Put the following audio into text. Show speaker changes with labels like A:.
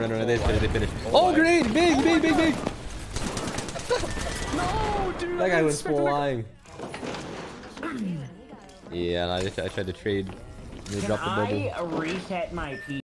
A: No, they finished. Oh, grenade! Big!
B: No, dude.
A: That guy was flying. Yeah, and I tried to trade. And they dropped the bubble.
C: Can I reset my PC?